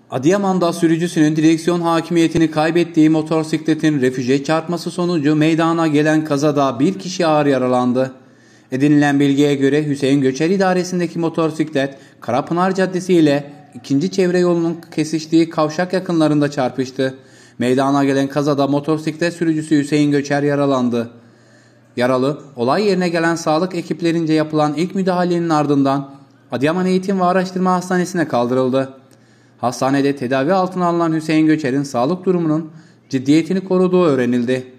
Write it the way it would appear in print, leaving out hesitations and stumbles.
Adıyaman'da sürücüsünün direksiyon hakimiyetini kaybettiği motosikletin refüje çarpması sonucu meydana gelen kazada bir kişi ağır yaralandı. Edinilen bilgiye göre Hüseyin Göçer idaresindeki motosiklet Karapınar Caddesi ile 2. çevre yolunun kesiştiği kavşak yakınlarında çarpıştı. Meydana gelen kazada motosiklet sürücüsü Hüseyin Göçer yaralandı. Yaralı, olay yerine gelen sağlık ekiplerince yapılan ilk müdahalenin ardından Adıyaman Eğitim ve Araştırma Hastanesi'ne kaldırıldı. Hastanede tedavi altına alınan Hüseyin Göçer'in sağlık durumunun ciddiyetini koruduğu öğrenildi.